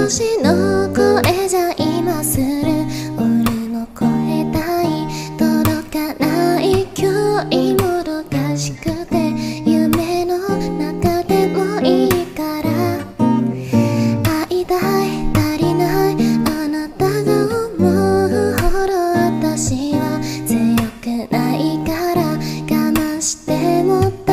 星の声じゃ今する俺の声帯届かない今日もどかしくて夢の中でもいいから会いたい足りないあなたが思うほど私は強くないから我慢しても